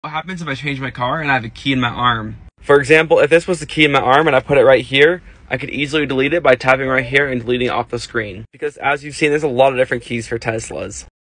What happens if I change my car and I have a key in my arm? For example, if this was the key in my arm and I put it right here, I could easily delete it by tapping right here and deleting it off the screen. Because as you've seen, there's a lot of different keys for Teslas.